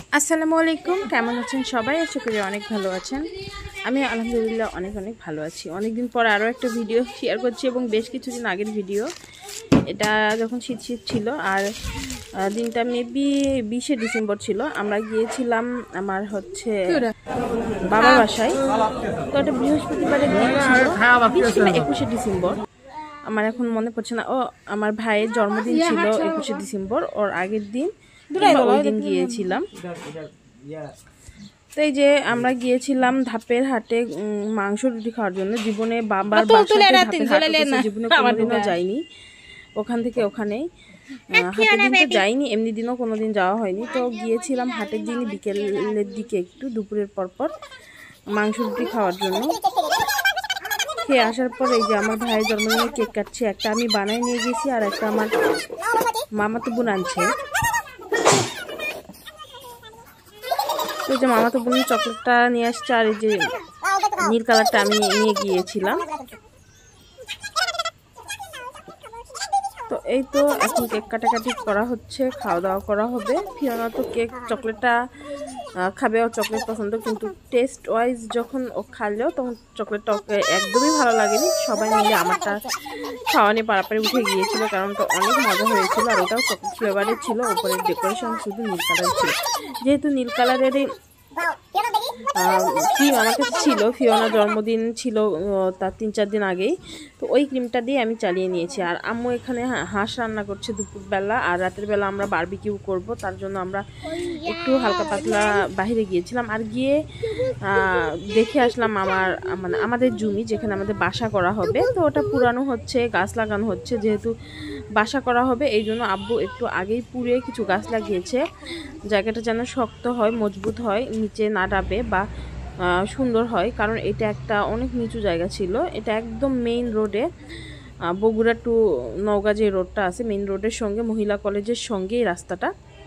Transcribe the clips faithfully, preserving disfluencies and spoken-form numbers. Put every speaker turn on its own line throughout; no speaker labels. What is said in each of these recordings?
আসসালামু আলাইকুম, কেমন আছেন সবাই? আশা করি অনেক ভালো আছেন। আমি আলহামদুলিল্লাহ অনেক অনেক ভালো আছি। অনেকদিন পর আরও একটা ভিডিও শেয়ার করছি এবং বেশ কিছুদিন আগের ভিডিও। এটা যখন শীত শীত ছিল আর দিনটা মেবি বিশে ডিসেম্বর ছিল। আমরা গিয়েছিলাম আমার হচ্ছে বাবার বাসায়। তো এটা বৃহস্পতিবারের দিন ছিল, একুশে ডিসেম্বর। আমার এখন মনে পড়ছে না। ও আমার ভাইয়ের জন্মদিন ছিল একুশে ডিসেম্বর, ওর আগের দিন ওই দিন গিয়েছিলাম। তো এই যে আমরা গিয়েছিলাম ধাপের হাটে মাংস রুটি খাওয়ার জন্য। জীবনে বাবার জীবনে কোনোদিনও যাইনি, ওখান থেকে ওখানেই হাটের দিন তো যাইনি, এমনি দিনও কোনোদিন যাওয়া হয়নি। তো গিয়েছিলাম হাটের দিনই বিকেলের দিকে একটু দুপুরের পরপর মাংস রুটি খাওয়ার জন্য। খেয়ে আসার পর এই যে আমার ভাইয়ের জন্মদিনে কেক কাটছে। একটা আমি বানাই নিয়ে গেছি আর একটা আমার মামাতো বোন আনছে। তো যে মামাতো বোন চকলেটটা নিয়ে আসছে আর এই যে নীল কালারটা আমি নিয়ে গিয়েছিলাম। তো এই তো এখন কেক কাটাকাটি করা হচ্ছে, খাওয়া দাওয়া করা হবে। ফিওনা তো কেক চকলেটটা খাবে, ও চকলেট পছন্দ, কিন্তু টেস্ট ওয়াইজ যখন ও খাইলেও তখন চকলেটটা ওকে একদমই ভালো লাগেনি। সবাই মিলে আমারটা খাওয়া নিয়ে পাড়াপাড়ি উঠে গিয়েছিল, কারণ তো অনেক মজা হয়েছিল আর ওটাও চকলেট ফ্লেভারের ছিল। ওপরে ডেকোরেশন শুধু নীল কালার ছিল, যেহেতু নীল কালারেরই ক্রিম আমার কাছে ছিল। ফিওনা জন্মদিন ছিল তার তিন চার দিন আগেই, তো ওই ক্রিমটা দিয়ে আমি চালিয়ে নিয়েছি। আর আম্মু এখানে হাঁস রান্না করছে দুপুরবেলা, আর রাতের বেলা আমরা বারবিকিউ করব, তার জন্য আমরা একটু হালকা পাতলা বাইরে গিয়েছিলাম। আর গিয়ে দেখে আসলাম আমার মানে আমাদের জমি যেখানে আমাদের বাসা করা হবে। তো ওটা পুরানো হচ্ছে, গাছ লাগানো হচ্ছে। যেহেতু বাসা করা হবে এই জন্য আব্বু একটু আগেই পুড়ে কিছু গাছ লাগিয়েছে, জায়গাটা যেন শক্ত হয়, মজবুত হয়, নিচে না ডাবে বা সুন্দর হয়। কারণ এটা একটা অনেক নিচু জায়গা ছিল। এটা একদম মেইন রোডে, বগুড়া টু নওগাঁ যে রোডটা আছে মেইন রোডের সঙ্গে, মহিলা কলেজের সঙ্গে এই রাস্তাটা।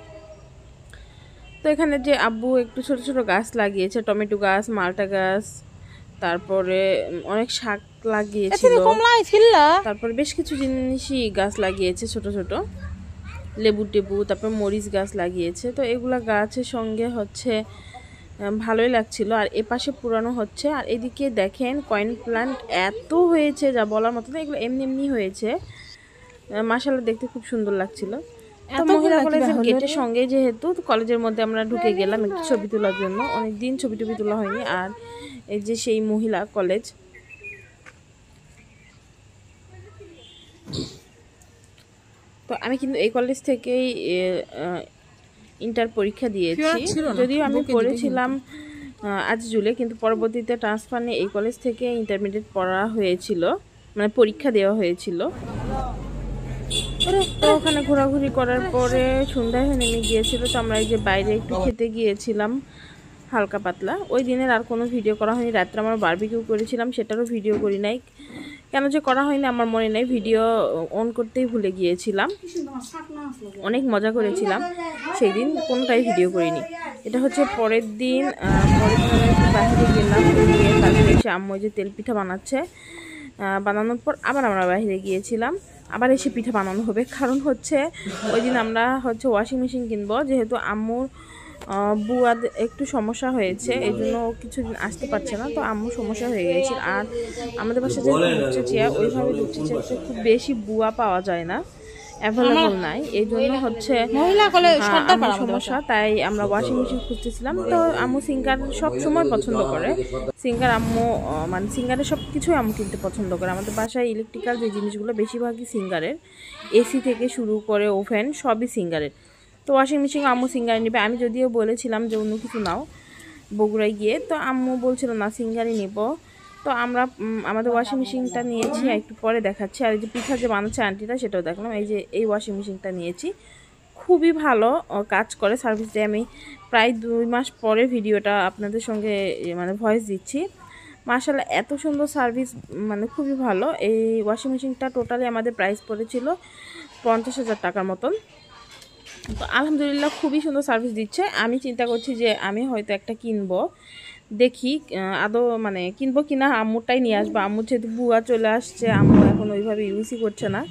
তো এখানে যে আব্বু একটু ছোট ছোট গাছ লাগিয়েছে, টমেটো গাছ, মালটা গাছ, তারপরে অনেক শাক লাগিয়েছিল, তারপরে বেশ কিছু জিনিসই গাছ লাগিয়েছে ছোট ছোট, লেবু টেবু, তারপর মরিচ গাছ লাগিয়েছে। তো এগুলা গাছের সঙ্গে হচ্ছে ভালোই লাগছিল। আর এপাশে পুরানো হচ্ছে। আর এদিকে দেখেন কয়েন প্ল্যান্ট এত হয়েছে যা বলার মতো না। এগুলো এমনি এমনি হয়েছে, মাশাআল্লাহ দেখতে খুব সুন্দর লাগছিল। তো মহিলা কলেজের গেটের সঙ্গে যেহেতু কলেজের মধ্যে আমরা ঢুকে গেলাম একটু ছবি তোলার জন্য। অনেকদিন ছবি টবি তোলা হয়নি। আর এই যে সেই মহিলা কলেজ। তো আমি কিন্তু এই কলেজ থেকেই ইন্টার পরীক্ষা দিয়েছি, যদিও আমি পড়েছিলাম আজিজুলে, কিন্তু পরবর্তীতে ট্রান্সফার নিয়ে এই কলেজ থেকে ইন্টারমিডিয়েট পড়া হয়েছিল, মানে পরীক্ষা দেওয়া হয়েছিল। তো ওখানে ঘোরাঘুরি করার পরে সন্ধ্যায় হয়ে নেমে গিয়েছিল। তো আমরা এই যে বাইরে একটু খেতে গিয়েছিলাম হালকা পাতলা। ওই দিনের আর কোনো ভিডিও করা হয়নি। রাত্রে আমরা বারবিকিউ করেছিলাম, সেটারও ভিডিও করি নাই। কেন যে করা হয়নি আমার মনে নেই, ভিডিও অন করতেই ভুলে গিয়েছিলাম। অনেক মজা করেছিলাম সেই দিন, কোনোটাই ভিডিও করিনি। এটা হচ্ছে পরের দিন, পরের দিন আমরা বাইরে গেলাম, গিয়ে তারপরে এসে আম্মু যে তেল পিঠা বানাচ্ছে, বানানোর পর আবার আমরা বাইরে গিয়েছিলাম। আবার এসে পিঠা বানানো হবে, কারণ হচ্ছে ওই দিন আমরা হচ্ছে ওয়াশিং মেশিন কিনবো। যেহেতু আম্মুর বুয়া একটু সমস্যা হয়েছে, এই জন্য কিছুদিন আসতে পারছে না। তো আম্মু সমস্যা হয়ে গেছে। আর আমাদের বাসায় যে দুধ চেয়ার, ওইভাবে দুধ চেয়ারতে খুব বেশি বুয়া পাওয়া যায় না, অ্যাভেলেবল নাই। এই জন্য হচ্ছে সমস্যা, তাই আমরা ওয়াশিং মেশিন খুঁজতেছিলাম। তো আম্মু সিঙ্গার সব সময় পছন্দ করে। সিঙ্গার আম্মু মানে সিঙ্গারের সব কিছুই আম্মু কিনতে পছন্দ করে। আমাদের বাসায় ইলেকট্রিক্যাল যে জিনিসগুলো বেশিরভাগই সিঙ্গারের, এসি থেকে শুরু করে ওভেন সবই সিঙ্গারের। তো ওয়াশিং মেশিন আম্মু সিঙ্গারে নেবে। আমি যদিও বলেছিলাম যে অন্য কিছু নাও বগুড়ায় গিয়ে, তো আম্মু বলছিল না সিঙ্গারই নেব। তো আমরা আমাদের ওয়াশিং মেশিনটা নিয়েছি, একটু পরে দেখাচ্ছি। আর এই যে পিঠা যে বানাচ্ছে আন্টিটা, সেটাও দেখলাম। এই যে এই ওয়াশিং মেশিনটা নিয়েছি, খুবই ভালো কাজ করে, সার্ভিস দেয়। আমি প্রায় দুই মাস পরে ভিডিওটা আপনাদের সঙ্গে মানে ভয়েস দিচ্ছি। মাশাআল্লাহ এত সুন্দর সার্ভিস, মানে খুবই ভালো। এই ওয়াশিং মেশিনটা টোটালি আমাদের প্রাইস পড়েছিল পঞ্চাশ হাজার টাকার মতন। তো আলহামদুলিল্লাহ খুবই সুন্দর সার্ভিস দিচ্ছে। আমি চিন্তা করছি যে আমি হয়তো একটা কিনবো, দেখি আদৌ মানে কিনবো কিনা। আম্মুরটাই নিয়ে আসবো। আম্মুর যেহেতু বুয়া চলে আসছে, আম্মু এখন ওইভাবে ইউজই করছে না,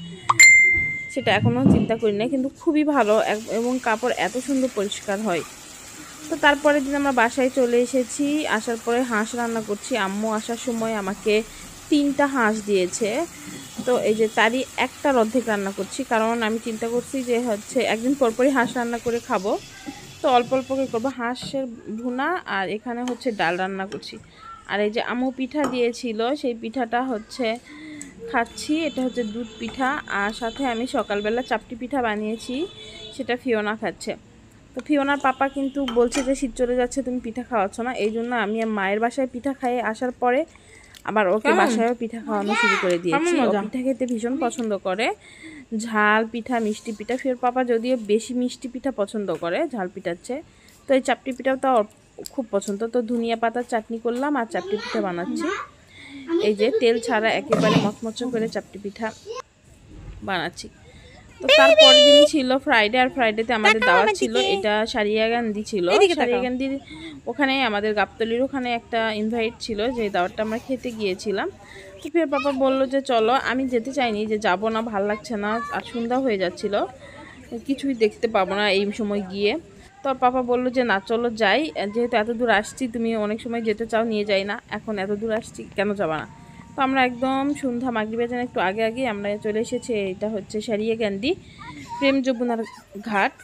সেটা এখনও চিন্তা করি না। কিন্তু খুবই ভালো এবং কাপড় এত সুন্দর পরিষ্কার হয়। তো তো তারপরের দিন আমরা বাসায় চলে এসেছি। আসার পরে হাঁস রান্না করছি। আম্মু আসার সময় আমাকে তিনটা হাঁস দিয়েছে। তো এই যে তারই একটার অর্ধেক রান্না করছি, কারণ আমি চিন্তা করছি যে হচ্ছে একদিন পরপরই হাঁস রান্না করে খাবো, তো অল্প অল্প করে করবো। হাঁসের ভুনা আর এখানে হচ্ছে ডাল রান্না করছি। আর এই যে আম্মু পিঠা দিয়েছিল, সেই পিঠাটা হচ্ছে খাচ্ছি। এটা হচ্ছে দুধ পিঠা, আর সাথে আমি সকালবেলা চাপটি পিঠা বানিয়েছি, সেটা ফিওনা খাচ্ছে। তো ফিওনার পাপা কিন্তু বলছে যে শীত চলে যাচ্ছে, তুমি পিঠা খাওয়াচ্ছ না। এই জন্য আমি মায়ের বাসায় পিঠা খাইয়ে আসার পরে আবার ওকে বাসায়ও পিঠা খাওয়ানো শুরু করে দিয়েছি। ও পিঠা খেতে ভীষণ পছন্দ করে, ঝাল পিঠা, মিষ্টি পিঠা। ফিওর পাপা যদিও বেশি মিষ্টি পিঠা পছন্দ করে ঝাল পিঠার চেয়ে, তো এই চাপটি পিঠাও তাও খুব পছন্দ। তো ধনিয়া পাতার চাটনি করলাম আর চাপটি পিঠা বানাচ্ছি। এই যে তেল ছাড়া একেবারে মচমচে করে চাপটি পিঠা বানাচ্ছি। তো তারপর দিনই ছিল ফ্রাইডে, আর ফ্রাইডেতে আমাদের দাওয়াত ছিল। এটা সারিয়াকান্দি ছিল, সারিয়াকান্দির ওখানে আমাদের গাবতলির ওখানে একটা ইনভাইট ছিল, যে দাওয়াতটা আমরা খেতে গিয়েছিলাম। তো ফের পাপা বললো যে চলো। আমি যেতে চাইনি, যে যাব না, ভাল লাগছে না, আর সন্ধ্যা হয়ে যাচ্ছিল, কিছুই দেখতে পাবো না এই সময় গিয়ে। তো পাপা বললো যে না চলো যাই, যেহেতু এত দূর আসছি, তুমি অনেক সময় যেতে চাও, নিয়ে যাই না, এখন এত দূর আসছি কেন যাবা না। তো আমরা একদম সন্ধ্যা মাগরিবের জন্য একটু আগে আগে আমরা চলে এসেছি। এটা হচ্ছে সারিয়াকান্দি প্রেম যমুনার ঘাট।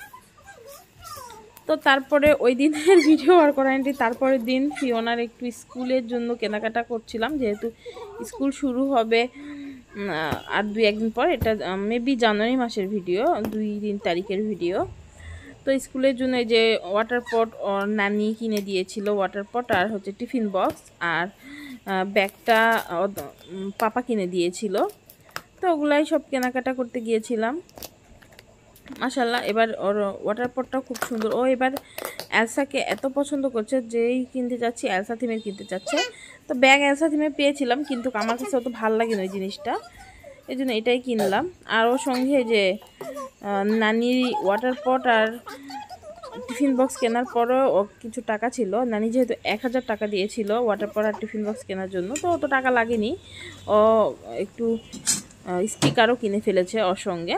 তো তারপরে ওই দিনের ভিডিও আর করাইনি। তারপরের দিন ফিওনার একটু স্কুলের জন্য কেনাকাটা করছিলাম, যেহেতু স্কুল শুরু হবে আর দুই একদিন পর। এটা মেবি জানুয়ারি মাসের ভিডিও, দুই তিন তারিখের ভিডিও। তো স্কুলের জন্য এই যে ওয়াটার পট ওর নানি কিনে দিয়েছিল, ওয়াটার পট আর হচ্ছে টিফিন বক্স, আর ব্যাগটা পাপা কিনে দিয়েছিল। তো ওগুলাই সব কেনাকাটা করতে গিয়েছিলাম। মাশাআল্লাহ, এবার ওর ওয়াটার পটটাও খুব সুন্দর। ও এবার এলসাকে এত পছন্দ করছে, যেই কিনতে যাচ্ছি এলসা থিমের কিনতে চাচ্ছে। তো ব্যাগ এলসা থিমের পেয়েছিলাম, কিন্তু আমার কাছে অত ভালো লাগেনি ওই জিনিসটা, এই জন্য এটাই কিনলাম। আর ওর সঙ্গে যে নানির ওয়াটার পট আর টিফিন বক্স কেনার পরও ও কিছু টাকা ছিল। নানি যেহেতু এক হাজার টাকা দিয়েছিল ওয়াটার পট আর টিফিন বক্স কেনার জন্য, তো অত টাকা লাগেনি। ও একটু স্পিকারও কিনে ফেলেছে ওর সঙ্গে।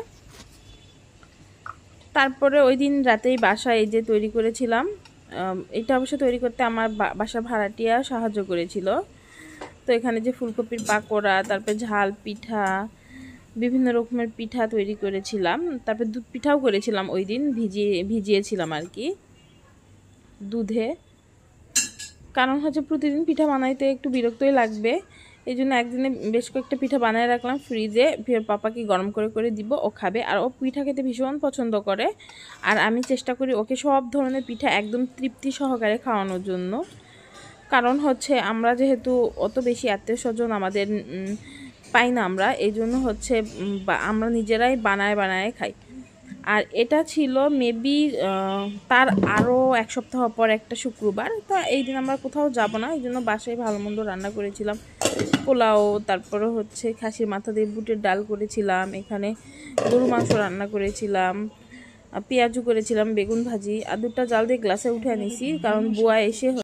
তারপরে ওই দিন রাতেই বাসা এই যে তৈরি করেছিলাম, এটা অবশ্য তৈরি করতে আমার বাসা ভাড়াটিয়া সাহায্য করেছিল। তো এখানে যে ফুলকপির পাকোড়া, তারপরে ঝাল পিঠা, বিভিন্ন রকমের পিঠা তৈরি করেছিলাম। তারপর দুধ পিঠাও করেছিলাম ওই দিন, ভিজিয়ে ভিজিয়েছিলাম আর কি দুধে। কারণ হচ্ছে প্রতিদিন পিঠা বানাইতে একটু বিরক্তই লাগবে, এই জন্য একদিনে বেশ কয়েকটা পিঠা বানিয়ে রাখলাম ফ্রিজে। ফের পাপাকে গরম করে করে দিব, ও খাবে। আর ও পিঠা খেতে ভীষণ পছন্দ করে, আর আমি চেষ্টা করি ওকে সব ধরনের পিঠা একদম তৃপ্তি সহকারে খাওয়ানোর জন্য। কারণ হচ্ছে আমরা যেহেতু অত বেশি আত্মীয় স্বজন আমাদের পাই না আমরা, এই জন্য হচ্ছে আমরা নিজেরাই বানায় বানায় খাই। আর এটা ছিল মেবি তার আরও এক সপ্তাহ পর একটা শুক্রবার। তো এই দিন আমরা কোথাও যাব না, এই জন্য বাসায় ভালো মন্দ রান্না করেছিলাম, পোলাও, তারপরে হচ্ছে খাসির মাথা দিয়ে বুটের ডাল করেছিলাম, এখানে গরু মাংস রান্না করেছিলাম, পেঁয়াজু করেছিলাম, বেগুন ভাজি। আর দুটা জাল দিয়ে গ্লাসে উঠে নিছি, কারণ বুয়া এসে